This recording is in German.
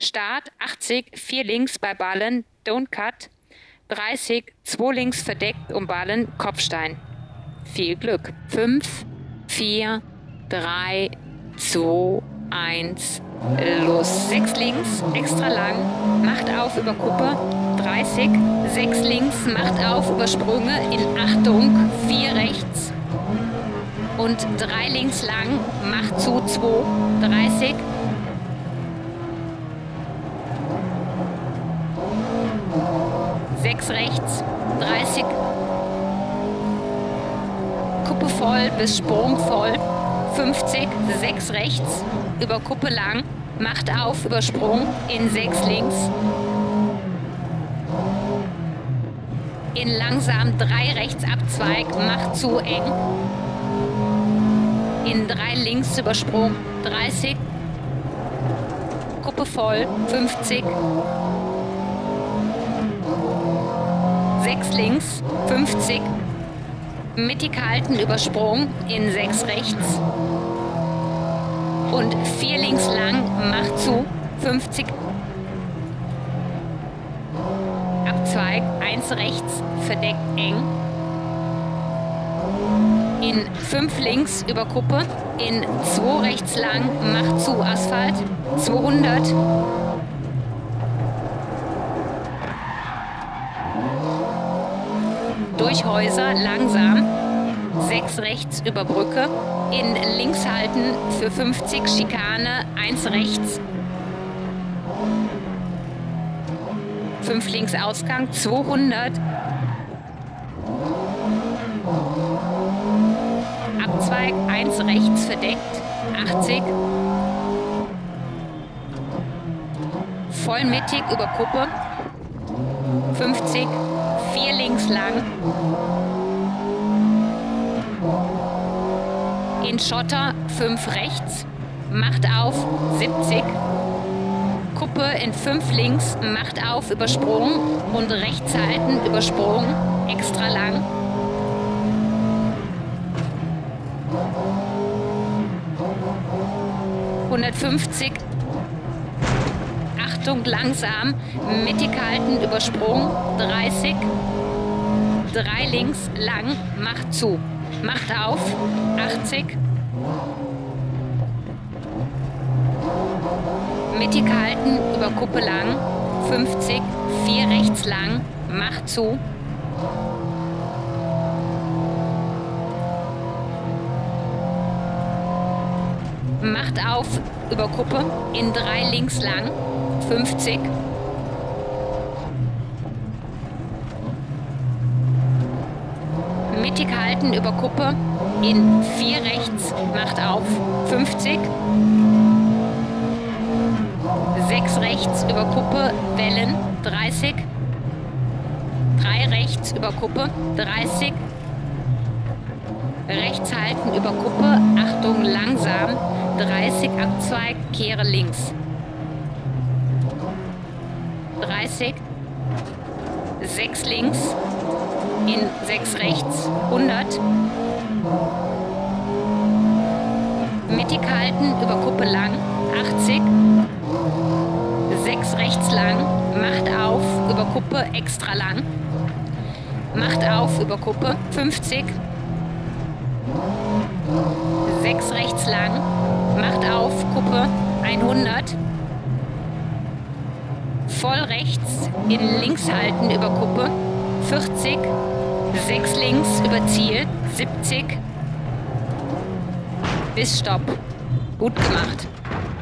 Start 80, 4 links bei Ballen, Don't Cut. 30, 2 links verdeckt um Ballen, Kopfstein. Viel Glück. 5, 4, 3, 2, 1, los. 6 links, extra lang, macht auf über Kuppe. 30, 6 links, macht auf über Sprünge in Achtung, 4 rechts. Und 3 links lang, macht zu, 2, 30. Sechs rechts, 30. Kuppe voll bis Sprung voll. 50, 6 rechts, über Kuppe lang, macht auf über Sprung in 6 links. In langsam 3 rechts Abzweig, macht zu eng. In 3 links über Sprung, 30. Kuppe voll, 50. 6 links, 50. Mittig halten, Übersprung in 6 rechts. Und 4 links lang, macht zu, 50. Abzweig, 1 rechts, verdeckt eng. In 5 links über Kuppe. In 2 rechts lang, macht zu, Asphalt, 200. Durch Häuser, langsam, 6 rechts über Brücke, in links halten für 50, Schikane, 1 rechts, 5 links Ausgang, 200, Abzweig, 1 rechts verdeckt, 80, voll mittig über Kuppe, 50, 4 links lang. In Schotter 5 rechts, macht auf 70. Kuppe in 5 links, macht auf Übersprung und rechts halten Übersprung, extra lang. ...150. Achtung, langsam, mittig halten, Übersprung, 30, 3 links, lang, macht zu, macht auf, 80, mittig halten, über Kuppe lang, 50, 4 rechts lang, macht zu, macht auf, über Kuppe, in 3 links lang, 50. Mittig halten über Kuppe, in 4 rechts, macht auf, 50. 6 rechts über Kuppe, Wellen, 30. 3 rechts über Kuppe, 30. Rechts halten über Kuppe, Achtung, langsam, 30, Abzweig, kehre links. 30, 6 links, in 6 rechts, 100. Mittig halten, über Kuppe lang, 80. 6 rechts lang, macht auf, über Kuppe extra lang. Macht auf, über Kuppe, 50. 6 rechts lang, macht auf, Kuppe, 100. Voll rechts, in links halten über Kuppe, 40, 6 links über Ziel, 70, bis Stopp. Gut gemacht.